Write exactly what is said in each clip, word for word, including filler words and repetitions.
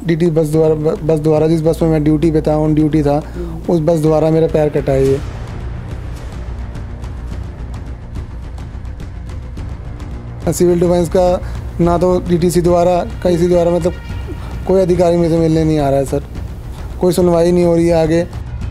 DT बस द्वारा बस द्वारा जिस बस में मैं ड्यूटी पे था, ऑन ड्यूटी था, उस बस द्वारा मेरा पैर कटा है। ये सिविल डिफेंस का ना तो डीटीसी द्वारा किसी द्वारा मतलब कोई अधिकारी मुझे मिलने नहीं आ रहा है सर। कोई सुनवाई नहीं हो रही है आगे।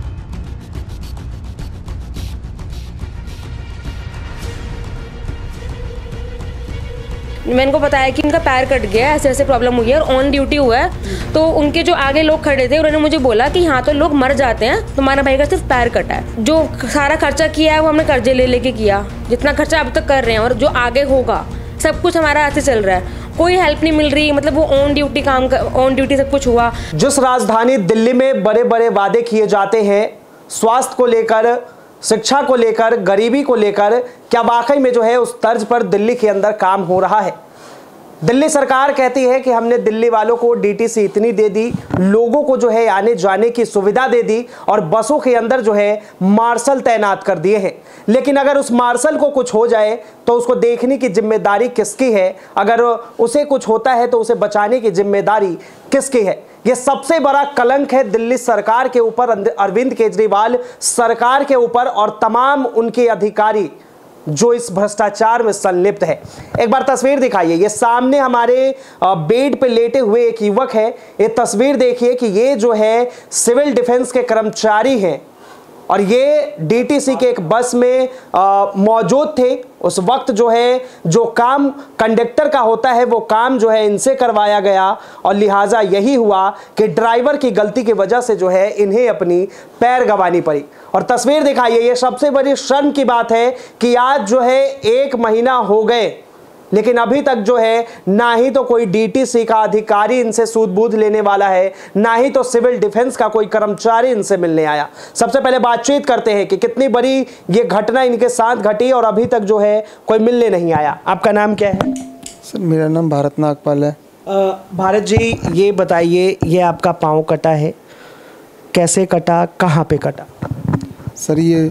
मैंने को बताया कि इनका पैर कट गया, ऐसे ऐसे प्रॉब्लम हुई है और ऑन ड्यूटी हुआ है। तो उनके जो आगे लोग खड़े थे उन्होंने मुझे बोला कि यहाँ तो लोग मर जाते हैं, तुम्हारा भाई का सिर्फ पैर कटा है। जो सारा खर्चा किया है वो हमने कर्जे ले लेके किया, जितना खर्चा अब तक कर रहे हैं और जो आगे होगा सब कुछ हमारा ऐसे चल रहा है। कोई हेल्प नहीं मिल रही, मतलब वो ऑन ड्यूटी काम कर, ऑन ड्यूटी सब कुछ हुआ। जिस राजधानी दिल्ली में बड़े बड़े वादे किए जाते हैं स्वास्थ्य को लेकर, शिक्षा को लेकर, गरीबी को लेकर, क्या वाकई में जो है उस तर्ज पर दिल्ली के अंदर काम हो रहा है? दिल्ली सरकार कहती है कि हमने दिल्ली वालों को डीटीसी इतनी दे दी, लोगों को जो है आने जाने की सुविधा दे दी और बसों के अंदर जो है मार्शल तैनात कर दिए हैं। लेकिन अगर उस मार्शल को कुछ हो जाए तो उसको देखने की जिम्मेदारी किसकी है? अगर उसे कुछ होता है तो उसे बचाने की जिम्मेदारी किसकी है? यह सबसे बड़ा कलंक है दिल्ली सरकार के ऊपर, अरविंद केजरीवाल सरकार के ऊपर और तमाम उनके अधिकारी जो इस भ्रष्टाचार में संलिप्त है। एक बार तस्वीर दिखाइए। ये सामने हमारे बेड पे लेटे हुए एक युवक है। ये तस्वीर देखिए कि ये जो है सिविल डिफेंस के कर्मचारी हैं और ये डीटीसी के एक बस में मौजूद थे। उस वक्त जो है जो काम कंडक्टर का होता है वो काम जो है इनसे करवाया गया और लिहाजा यही हुआ कि ड्राइवर की गलती की वजह से जो है इन्हें अपनी पैर गंवानी पड़ी। और तस्वीर दिखाइए। ये सबसे बड़ी शर्म की बात है कि आज जो है एक महीना हो गए लेकिन अभी तक जो है ना ही तो कोई डीटीसी का अधिकारी इनसे सूद-बूद लेने वाला है, ना ही तो सिविल डिफेंस का कोई कर्मचारी इनसे मिलने आया। सबसे पहले बातचीत करते हैं कि कितनी बड़ी ये घटना इनके साथ घटी और अभी तक जो है कोई मिलने नहीं आया। आपका नाम क्या है? सर मेरा नाम भारत नागपाल है। भारत जी, ये बताइए, ये आपका पाँव कटा है, कैसे कटा, कहाँ पे कटा? सर ये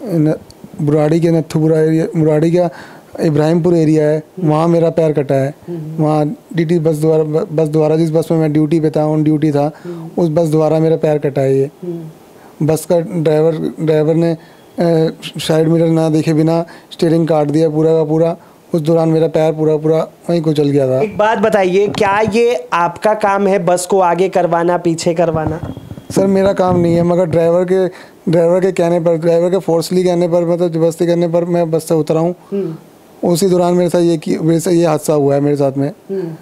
बुराड़ी के नथुपुरा एरिया, बुराड़ी का इब्राहिमपुर एरिया है, वहाँ मेरा पैर कटा है। वहाँ डीटी बस द्वारा बस द्वारा जिस बस में मैं ड्यूटी पे था, ऑन ड्यूटी था, उस बस द्वारा मेरा पैर कटा है। ये बस का ड्राइवर ड्राइवर ने साइड मिरर ना देखे बिना स्टीयरिंग काट दिया पूरा का पूरा। उस दौरान मेरा पैर पूरा पूरा वहीं को चल गया था। एक बात बताइए, क्या ये आपका काम है बस को आगे करवाना, पीछे करवाना? सर मेरा काम नहीं है, मगर ड्राइवर के ड्राइवर के कहने पर, ड्राइवर के फोर्सली कहने पर, मतलब जबरदस्ती करने पर मैं बस से उतरा हूँ। उसी दौरान मेरे साथ ये की मेरे से ये हादसा हुआ है मेरे साथ में।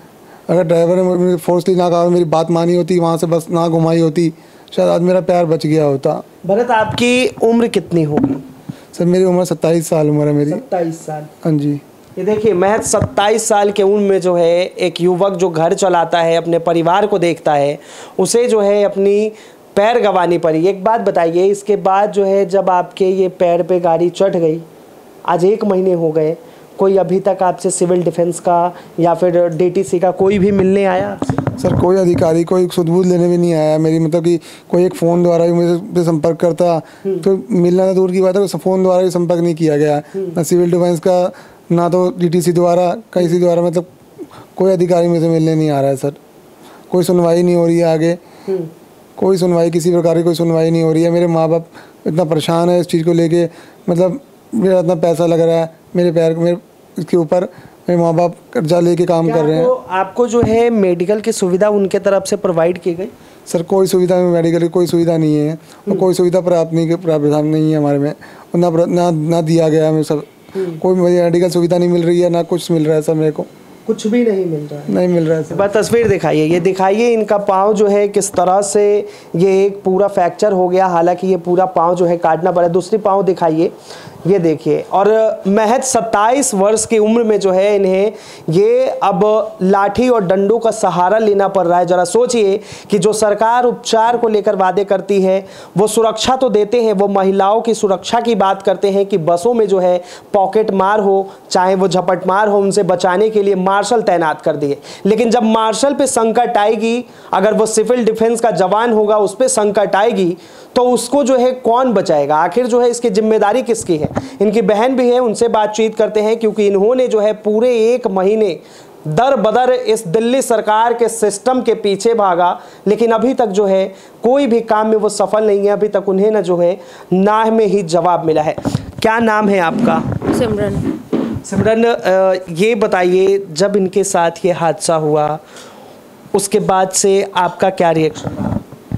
अगर ड्राइवर ने मुझे फोर्सली ना कहा, मेरी बात मानी होती, वहाँ से बस ना घुमाई होती, शायद आज मेरा पैर बच गया होता। भरत, आपकी उम्र कितनी होगी? सर मेरी उम्र सत्ताईस साल उम्र है मेरी। सत्ताईस साल? हाँ जी। ये देखिए, महज सत्ताईस साल के उम्र में जो है एक युवक जो घर चलाता है, अपने परिवार को देखता है, उसे जो है अपनी पैर गंवानी पड़ी। एक बात बताइए, इसके बाद जो है जब आपके ये पैर पे गाड़ी चढ़ गई, आज एक महीने हो गए, कोई अभी तक आपसे सिविल डिफेंस का या फिर डीटीसी का कोई भी मिलने आया आपसे? सर कोई अधिकारी, कोई सुध-बूध लेने भी नहीं आया मेरी, मतलब कि कोई एक फ़ोन द्वारा भी मुझे संपर्क करता तो मिलना तो दूर की बात है, फ़ोन द्वारा भी संपर्क नहीं किया गया। ना सिविल डिफेंस का, ना तो डीटीसी द्वारा किसी द्वारा, मतलब कोई अधिकारी मुझे मिलने नहीं आ रहा है सर। कोई सुनवाई नहीं हो रही है आगे, कोई सुनवाई, किसी प्रकार की कोई सुनवाई नहीं हो रही है। मेरे माँ बाप इतना परेशान है इस चीज़ को लेके, मतलब मेरा इतना पैसा लग रहा है मेरे पैर मेरे इसके ऊपर, मेरे माँ बाप कर्जा लेके काम कर रहे हैं। आपको, आपको जो है मेडिकल की सुविधा उनके तरफ से प्रोवाइड की गई? सर कोई सुविधा, मेडिकल की कोई सुविधा नहीं है और कोई सुविधा प्राप्त नहीं प्रावधान नहीं है हमारे में, ना ना ना दिया गया हमें सब। कोई मेडिकल सुविधा नहीं मिल रही है, ना कुछ मिल रहा है सर मेरे को। कुछ भी नहीं मिल रहा है? नहीं मिल रहा है सर। बस तस्वीर दिखाइए, ये दिखाइए इनका पाँव जो है किस तरह से ये एक पूरा फ्रैक्चर हो गया, हालांकि ये पूरा पाँव जो है काटना पड़ा। दूसरी पाँव दिखाइए, ये देखिए। और महज सत्ताईस वर्ष की उम्र में जो है इन्हें ये अब लाठी और डंडों का सहारा लेना पड़ रहा है। जरा सोचिए कि जो सरकार उपचार को लेकर वादे करती है, वो सुरक्षा तो देते हैं, वो महिलाओं की सुरक्षा की बात करते हैं कि बसों में जो है पॉकेट मार हो, चाहे वो झपट मार हो, उनसे बचाने के लिए मार्शल तैनात कर दिए। लेकिन जब मार्शल पे संकट आएगी, अगर वो सिविल डिफेंस का जवान होगा, उस पर संकट आएगी, तो उसको जो है कौन बचाएगा? आखिर जो है इसकी जिम्मेदारी किसकी है? इनकी बहन भी है, उनसे बातचीत करते हैं, क्योंकि इन्होंने जो है पूरे एक महीने दर बदर इस दिल्ली सरकार के सिस्टम के पीछे भागा, लेकिन अभी तक जो है कोई भी काम में वो सफल नहीं है। अभी तक उन्हें ना जो है ना में ही जवाब मिला है। क्या नाम है आपका? सिमरन। सिमरन, ये बताइए, जब इनके साथ ये हादसा हुआ उसके बाद से आपका क्या रिएक्शन था?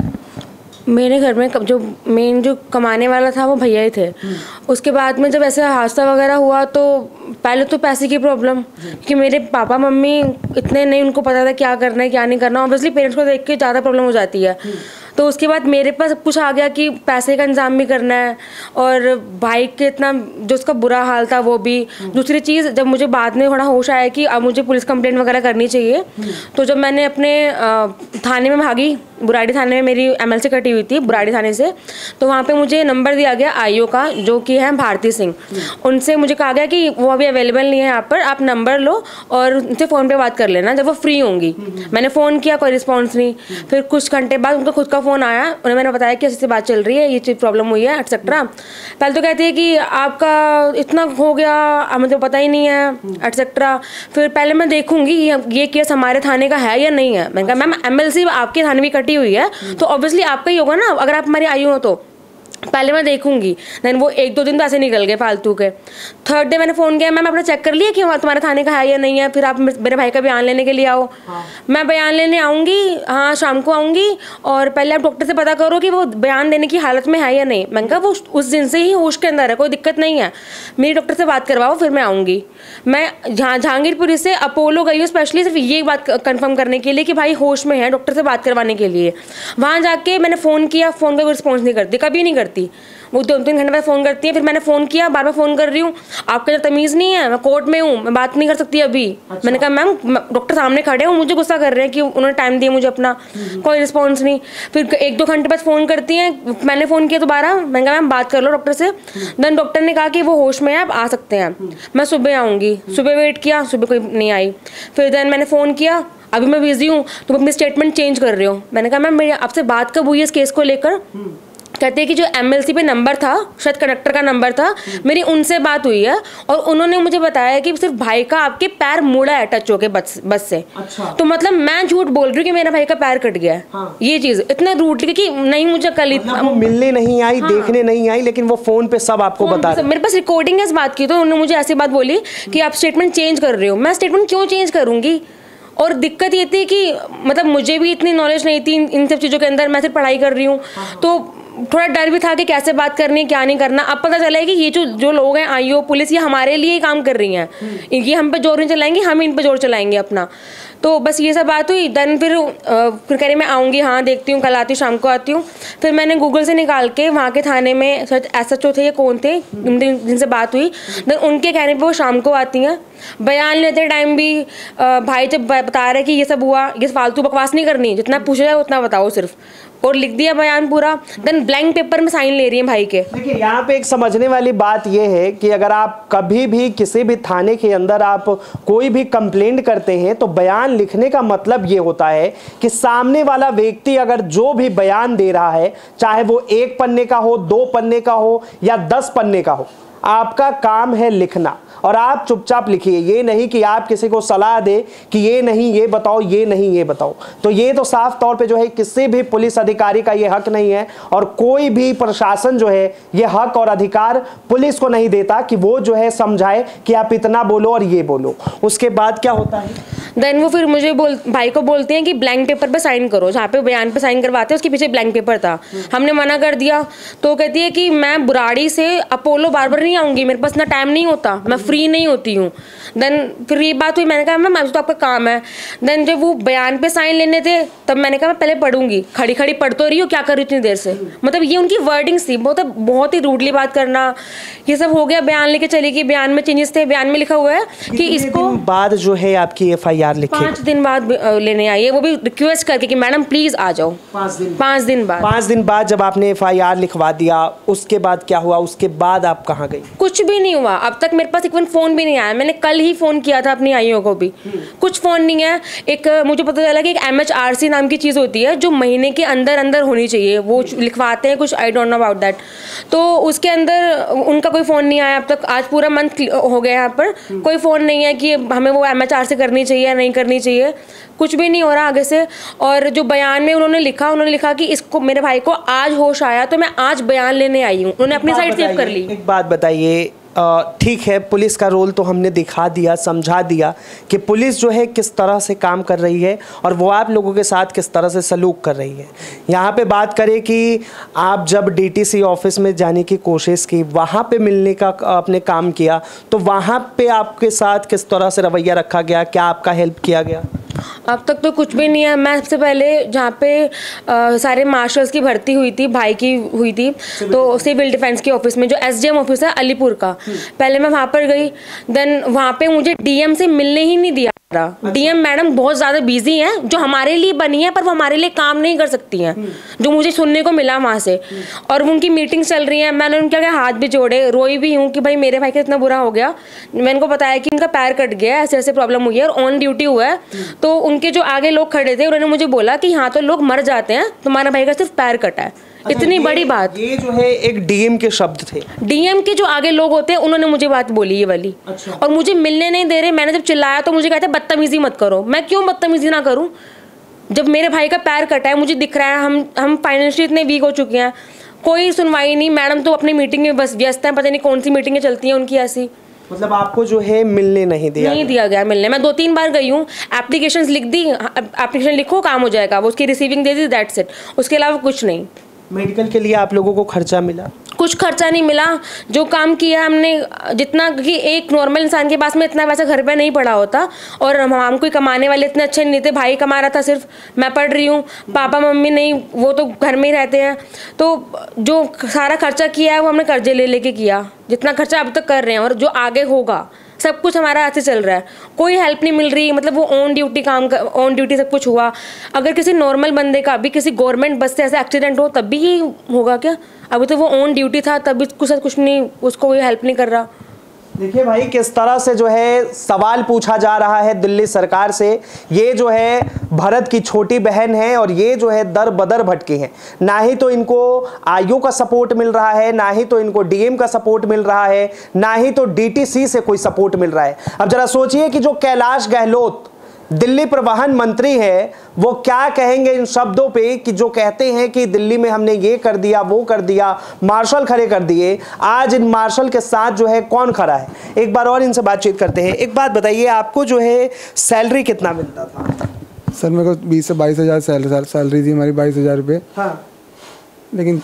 मेरे घर में जो मेन जो कमाने वाला था वो भैया ही थे। उसके बाद में जब ऐसा हादसा वगैरह हुआ तो पहले तो पैसे की प्रॉब्लम, कि मेरे पापा मम्मी इतने नहीं, उनको पता था क्या करना है क्या नहीं करना। ऑब्वियसली पेरेंट्स को देख के ज़्यादा प्रॉब्लम हो जाती है। तो उसके बाद मेरे पास सब कुछ आ गया कि पैसे का इंतजाम भी करना है, और भाई के इतना जो उसका बुरा हाल था वो भी। दूसरी चीज़, जब मुझे बाद में थोड़ा होश आया कि अब मुझे पुलिस कंप्लेंट वगैरह करनी चाहिए, तो जब मैंने अपने थाने में भागी, बुराड़ी थाने में मेरी एमएलसी कटी हुई थी बुराड़ी थाने से, तो वहाँ पे मुझे नंबर दिया गया आईओ का, जो कि है भारती सिंह। उनसे मुझे कहा गया कि वो अभी अवेलेबल नहीं है यहाँ पर, आप नंबर लो और उनसे फ़ोन पे बात कर लेना जब वो फ्री होंगी। मैंने फ़ोन किया, कोई रिस्पॉन्स नहीं। फिर कुछ घंटे बाद उनका खुद का फ़ोन आया, उन्हें मैंने बताया कि ऐसे बात चल रही है, ये चीज़ प्रॉब्लम हुई है एटसेट्रा। पहले तो कहती है कि आपका इतना हो गया, मुझे पता ही नहीं है एटसेट्रा। फिर पहले मैं देखूंगी ये केस हमारे थाने का है या नहीं है। मैंने कहा मैम एमएलसी आपके थाने में कटी हुई है तो ऑब्वियसली आपका ही होगा ना, अगर आप हमारी आई हो तो पहले मैं देखूंगी। देन वो एक दो दिन तो ऐसे निकल गए फालतू के। थर्ड डे मैंने फ़ोन किया, मैम आपने चेक कर लिया कि तुम्हारे थाने का है या नहीं है, फिर आप मेरे भाई का बयान लेने के लिए आओ। हाँ। मैं बयान लेने आऊँगी, हाँ शाम को आऊँगी, और पहले आप डॉक्टर से पता करो कि वो बयान देने की हालत में है या नहीं। मैंने कहा वो उस दिन से ही होश के अंदर है, कोई दिक्कत नहीं है, मेरी डॉक्टर से बात करवाओ फिर मैं आऊँगी। मैं जहाँ जहांगीरपुरी से अपोलो गई हूँ स्पेशली सिर्फ ये बात कंफर्म करने के लिए कि भाई होश में है, डॉक्टर से बात करवाने के लिए। वहाँ जाके मैंने फ़ोन किया, फ़ोन का कोई रिस्पॉन्स नहीं करती, कभी नहीं करती। वो दो तीन घंटे बाद फ़ोन करती है। फिर मैंने फ़ोन किया, बार बार फ़ोन कर रही हूँ, आपका जो तमीज़ नहीं है, मैं कोर्ट में हूँ, मैं बात नहीं कर सकती अभी। अच्छा। मैंने कहा मैम डॉक्टर सामने खड़े हैं, मुझे गुस्सा कर रहे हैं कि उन्होंने टाइम दिया मुझे अपना, कोई रिस्पॉन्स नहीं। फिर एक दो घंटे बाद फ़ोन करती हैं, मैंने फ़ोन किया दोबारा, मैंने कहा मैम बात कर लो डॉक्टर से। देन डॉक्टर ने कहा कि वो होश में है, आप आ सकते हैं। मैं सुबह आऊँगी, सुबह वेट किया, सुबह कोई नहीं आई। फिर देन मैंने फ़ोन किया, अभी मैं बिजी हूँ, तुम अपनी स्टेटमेंट चेंज कर रहे हो। मैंने कहा मैम मेरी आपसे बात कब हुई है इस केस को लेकर? कहते हैं कि जो एमएलसी पे नंबर था, शायद कंडक्टर का नंबर था, मेरी उनसे बात हुई है, और उन्होंने मुझे बताया कि सिर्फ भाई का आपके पैर मुड़ा है टच होके बस बस से। अच्छा। तो मतलब मैं झूठ बोल रही हूँ कि मेरा भाई का पैर कट गया है। हाँ। ये चीज़ इतना रूडली कि नहीं, मुझे कल मतलब वो मिलने नहीं आई। हाँ। देखने नहीं आई, लेकिन वो फोन पे सब आपको बता। मेरे पास रिकॉर्डिंग है इस बात की, तो उन्होंने मुझे ऐसी बात बोली कि आप स्टेटमेंट चेंज कर रहे हो। मैं स्टेटमेंट क्यों चेंज करूँगी? और दिक्कत ये थी कि मतलब मुझे भी इतनी नॉलेज नहीं थी इन सब चीज़ों के अंदर, मैं सिर्फ पढ़ाई कर रही हूँ। तो थोड़ा डर भी था कि कैसे बात करनी है, क्या नहीं करना। अब पता चला है कि ये जो जो लोग हैं आईओ पुलिस, ये हमारे लिए ही काम कर रही हैं, ये हम पे जोर नहीं चलाएंगे, हम इन पे जोर चलाएंगे अपना। तो बस ये सब बात हुई। देन फिर फिर कह रही मैं आऊँगी, हाँ देखती हूँ, कल आती हूँ, शाम को आती हूँ। फिर मैंने गूगल से निकाल के वहाँ के थाने में एस एच ओ थे, ये कौन थे जिनसे बात हुई, देन उनके कहने पे वो शाम को आती हैं। बयान लेते टाइम भी भाई जब बता रहे कि ये सब हुआ, ये फालतू बकवास नहीं करनी, जितना पूछा जाए उतना बताओ सिर्फ, और लिख दिया बयान पूरा। देन ब्लैंक पेपर में साइन ले रही हैं भाई के। देखिए यहाँ पे एक समझने वाली बात ये है कि अगर आप कभी भी किसी भी थाने के अंदर आप कोई भी कंप्लेंट करते हैं तो बयान लिखने का मतलब ये होता है कि सामने वाला व्यक्ति अगर जो भी बयान दे रहा है, चाहे वो एक पन्ने का हो, दो पन्ने का हो या दस पन्ने का हो, आपका काम है लिखना, और आप चुपचाप लिखिए। ये नहीं कि आप किसी को सलाह दे कि ये नहीं ये बताओ, ये नहीं ये बताओ। तो ये तो साफ तौर पे जो है किसी भी पुलिस अधिकारी का ये हक नहीं है, और कोई भी प्रशासन जो है ये हक और अधिकार पुलिस को नहीं देता कि वो जो है समझाए कि आप इतना बोलो और ये बोलो। उसके बाद क्या होता है? देन वो फिर मुझे बोल भाई को बोलते हैं कि ब्लैंक पेपर पे साइन करो, जहाँ पे बयान पे साइन करवाते हैं उसके पीछे ब्लैंक पेपर था। हमने मना कर दिया। तो कहती है कि मैं बुराड़ी से अपोलो बार बार नहीं आऊँगी, मेरे पास इतना टाइम नहीं होता, मैं फ्री नहीं होती हूँ। देन फिर ये बात हुई, मैंने कहा मैम आज तो आपका काम है। देन जब वो बयान पे साइन लेने थे तब मैंने कहा मैं पहले पढ़ूंगी, खड़ी खड़ी पढ़ तो रही हो, क्या कर रही इतनी देर से। मतलब ये उनकी वर्डिंग्स थी, बहुत बहुत ही रूडली बात करना, ये सब हो गया। बयान लेके चली गई, बयान में चेंजेस थे, बयान में लिखा हुआ है कि इसको बाद जो है आपकी एफ आई आर लिखी पाँच दिन बाद लेने आई है, वो भी रिक्वेस्ट करके कि मैडम प्लीज आ जाओ। पाँच दिन पाँच दिन बाद पाँच दिन बाद जब आपने एफ आई आर लिखवा दिया, उसके बाद क्या हुआ? उसके बाद आप कहाँ गई? कुछ भी नहीं हुआ, अब तक मेरे पास एक फोन भी नहीं आया। मैंने कल ही फोन किया था अपनी आईओ को भी, कुछ फोन नहीं है। एक मुझे पता चला कि एक एम एच आर सी नाम की चीज़ होती है जो महीने के अंदर अंदर होनी चाहिए, वो लिखवाते हैं कुछ, I don't know about that. तो उसके अंदर उनका कोई फ़ोन नहीं आया अब तक। आज पूरा मंथ हो गया, यहाँ पर कोई फ़ोन नहीं है कि हमें वो एम एच आर सी करनी चाहिए या नहीं करनी चाहिए, कुछ भी नहीं हो रहा आगे से। और जो बयान में उन्होंने लिखा उन्होंने लिखा कि इसको मेरे भाई को आज होश आया तो मैं आज बयान लेने आई हूँ। उन्होंने अपनी साइड सेव कर ली। एक बात बताइए, ठीक है पुलिस का रोल तो हमने दिखा दिया, समझा दिया कि पुलिस जो है किस तरह से काम कर रही है और वो आप लोगों के साथ किस तरह से सलूक कर रही है। यहाँ पे बात करें कि आप जब डीटीसी ऑफिस में जाने की कोशिश की, वहाँ पे मिलने का आपने काम किया, तो वहाँ पे आपके साथ किस तरह से रवैया रखा गया, क्या आपका हेल्प किया गया? अब तक तो कुछ भी नहीं है। मैं सबसे पहले जहाँ पे आ, सारे मार्शल्स की भर्ती हुई थी, भाई की हुई थी, तो सिविल डिफेंस के ऑफिस में जो एसडीएम ऑफिस है अलीपुर का, पहले मैं वहाँ पर गई। देन वहाँ पे मुझे डीएम से मिलने ही नहीं दिया। डीएम मैडम बहुत ज़्यादा बिजी हैं, जो हमारे लिए बनी है पर वो हमारे लिए काम नहीं कर सकती हैं, जो मुझे सुनने को मिला वहाँ से। और उनकी मीटिंग चल रही है, मैंने उनके आगे हाथ भी जोड़े, रोई भी हूँ कि भाई मेरे भाई का इतना बुरा हो गया। मैंने उनको बताया कि उनका पैर कट गया, ऐसे ऐसे प्रॉब्लम हुई है और ऑन ड्यूटी हुआ है। तो उनके जो आगे लोग खड़े थे उन्होंने मुझे बोला कि यहाँ तो लोग मर जाते हैं, तुम्हारा भाई का सिर्फ पैर कटा है। इतनी बड़ी बात। ये जो है एक डीएम के शब्द थे, डीएम के जो आगे लोग होते हैं उन्होंने मुझे बात बोली ये वाली। अच्छा। और मुझे मिलने नहीं दे रहे। मैंने जब चिल्लाया तो मुझे कहते बदतमीजी मत करो। मैं क्यों बदतमीजी ना करूं जब मेरे भाई का पैर कटा है, मुझे दिख रहा है, हम हम फाइनेंशियली इतने वीक हो चुके हैं। कोई सुनवाई नहीं। मैडम तो अपनी मीटिंग में बस व्यस्त हैं, पता नहीं कौन सी मीटिंगें चलती हैं उनकी ऐसी। मतलब आपको जो है मिलने नहीं दिया नहीं दिया गया मिलने। मैं दो तीन बार गई हूँ, एप्लीकेशंस लिख दी, एप्लीकेशन लिखो काम हो जाएगा, वो उसकी रिसीविंग दे दी, दैट्स इट। उसके अलावा कुछ नहीं। मेडिकल के लिए आप लोगों को खर्चा मिला? कुछ खर्चा नहीं मिला। जो काम किया हमने, जितना कि एक नॉर्मल इंसान के पास में इतना पैसा घर पे नहीं पड़ा होता, और हम हम कोई कमाने वाले इतने अच्छे नहीं थे। भाई कमा रहा था, सिर्फ मैं पढ़ रही हूँ, पापा मम्मी नहीं, वो तो घर में ही रहते हैं। तो जो सारा खर्चा किया है वो हमने कर्जे ले लेके किया, जितना खर्चा अब तक कर रहे हैं और जो आगे होगा सब कुछ हमारा हाथ से चल रहा है। कोई हेल्प नहीं मिल रही। मतलब वो ऑन ड्यूटी काम कर, ऑन ड्यूटी सब कुछ हुआ। अगर किसी नॉर्मल बंदे का भी किसी गवर्नमेंट बस से ऐसा एक्सीडेंट हो तब भी ये होगा क्या? अभी तो वो ऑन ड्यूटी था, तभी कुछ कुछ नहीं, उसको कोई हेल्प नहीं कर रहा। देखिए भाई, किस तरह से जो है सवाल पूछा जा रहा है दिल्ली सरकार से। ये जो है भरत की छोटी बहन है और ये जो है दर बदर भटकी हैं। ना ही तो इनको आयु का सपोर्ट मिल रहा है, ना ही तो इनको डीएम का सपोर्ट मिल रहा है, ना ही तो डीटीसी से कोई सपोर्ट मिल रहा है। अब जरा सोचिए कि जो कैलाश गहलोत दिल्ली परिवहन मंत्री है, वो क्या कहेंगे इन शब्दों पे कि जो कहते हैं कि दिल्ली में हमने ये कर दिया, वो कर दिया, मार्शल खड़े कर दिए। आज इन मार्शल के साथ जो है कौन खड़ा है? एक बार और इनसे बातचीत करते हैं। एक बात बताइए, आपको जो है सैलरी कितना मिलता था? सर मेरे को बीस से बाईस हज़ार सैलरी सैलरी थी हमारी, बाईस हज़ार रुपये। हाँ। लेकिन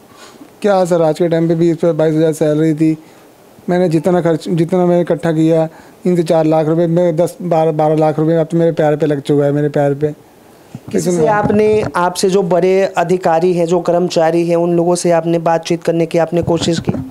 क्या सर, आज के टाइम पे बीस पे बाईस हज़ार सैलरी थी। मैंने जितना खर्च जितना मैंने इकट्ठा किया, इनसे चार लाख रुपए में दस बारह बारह लाख रुपए अब तो मेरे पैर पे लग चुका है, मेरे पैर पे। किसी से आपने, आपसे जो बड़े अधिकारी हैं, जो कर्मचारी हैं, उन लोगों से आपने बातचीत करने की आपने कोशिश की?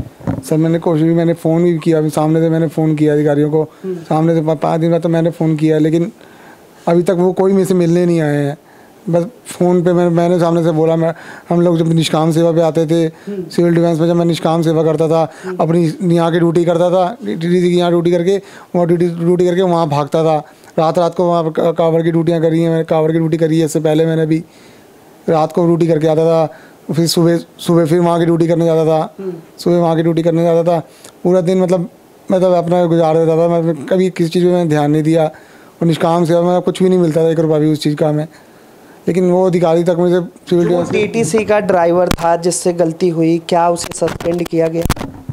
सर मैंने कोशिश भी, मैंने फ़ोन भी किया, अभी सामने से मैंने फ़ोन किया अधिकारियों को, सामने से पाँच दिन बाद तो मैंने फ़ोन किया, लेकिन अभी तक वो कोई मेरे से मिलने नहीं आए हैं। बस फ़ोन पे मैंने मैंने सामने से बोला। मैं हम लोग जब निष्काम सेवा पे आते थे, सिविल डिफेंस में जब मैं निष्काम सेवा करता था, अपनी यहाँ की ड्यूटी करता था, डीटीसी की यहाँ ड्यूटी करके, वहाँ ड्यूटी ड्यूटी करके वहाँ भागता था। रात रात को वहाँ कावड़ की ड्यूटियाँ करी हैं मैंने, कावड़ की ड्यूटी करी है। इससे पहले मैंने भी रात को ड्यूटी करके आता था, फिर सुबह सुबह फिर वहाँ की ड्यूटी करने जाता था, सुबह वहाँ की ड्यूटी करने जाता था। पूरा दिन मतलब मतलब अपना गुजार देता था। मैं कभी किसी चीज़ में मैंने ध्यान नहीं दिया, और निष्काम सेवा में कुछ भी नहीं मिलता था, एक रुपया भी उस चीज़ का हमें। लेकिन वो अधिकारी तक मुझे सिविल डिफेंस डीटीसी का ड्राइवर था जिससे गलती हुई, क्या उसे सस्पेंड किया गया?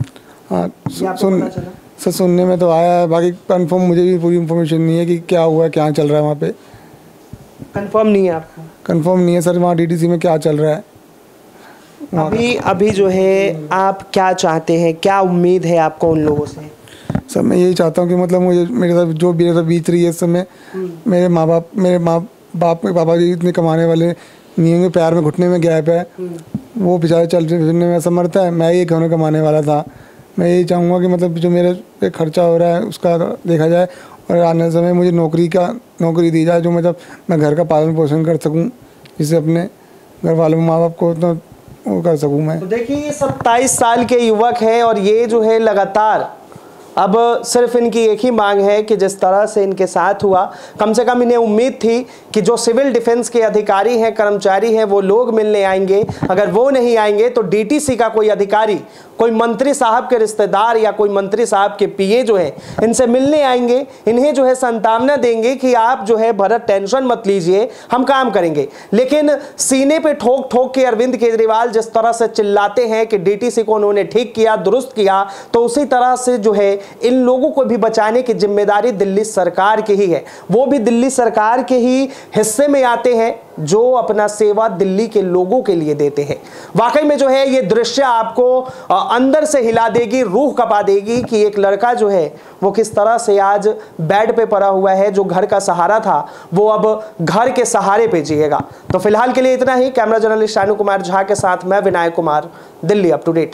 हाँ सुन सर सुनने में तो आया है, बाकी कंफर्म मुझे भी पूरी इन्फॉर्मेशन नहीं है कि क्या हुआ है, क्या चल रहा है वहाँ पे। कंफर्म नहीं है आपको? कंफर्म नहीं है सर, वहाँ डीटीसी में क्या चल रहा है अभी। अभी जो है आप क्या चाहते हैं, क्या उम्मीद है आपको उन लोगों से? सर मैं यही चाहता हूँ कि मतलब मुझे मेरे साथ जो मेरे साथ बीत रही है इस समय, मेरे माँ बाप मेरे माँ बाप के पापा जी इतने कमाने वाले नहीं होंगे, प्यार में घुटने में गैप है, वो बेचारे चल फिरने में असमर्थ है। मैं ही घर कमाने वाला था। मैं यही चाहूँगा कि मतलब जो मेरे पे खर्चा हो रहा है उसका देखा जाए, और आने समय मुझे नौकरी का नौकरी दी जाए, जो मतलब मैं घर का पालन पोषण कर सकूँ, जिससे अपने घर वालों माँ बाप को उतना वो कर सकूँ मैं। तो देखिए, ये सत्ताईस साल के युवक है और ये जो है लगातार अब सिर्फ इनकी एक ही मांग है कि जिस तरह से इनके साथ हुआ, कम से कम इन्हें उम्मीद थी कि जो सिविल डिफेंस के अधिकारी हैं, कर्मचारी हैं, वो लोग मिलने आएंगे। अगर वो नहीं आएंगे तो डीटीसी का कोई अधिकारी, कोई मंत्री साहब के रिश्तेदार या कोई मंत्री साहब के पीए जो है इनसे मिलने आएंगे, इन्हें जो है सांत्वना देंगे कि आप जो है भरत टेंशन मत लीजिए, हम काम करेंगे। लेकिन सीने पे ठोक ठोक के अरविंद केजरीवाल जिस तरह से चिल्लाते हैं कि डीटीसी को उन्होंने ठीक किया, दुरुस्त किया, तो उसी तरह से जो है इन लोगों को भी बचाने की जिम्मेदारी दिल्ली सरकार की ही है। वो भी दिल्ली सरकार के ही हिस्से में आते हैं जो अपना सेवा दिल्ली के लोगों के लिए देते हैं। वाकई में जो है ये दृश्य आपको अंदर से हिला देगी, रूह कपा देगी कि एक लड़का जो है वो किस तरह से आज बेड पे पड़ा हुआ है, जो घर का सहारा था वो अब घर के सहारे पे जिएगा। तो फिलहाल के लिए इतना ही। कैमरा जर्नलिस्ट शानू कुमार झा के साथ मैं Vinayak Kumar, Delhi up to date.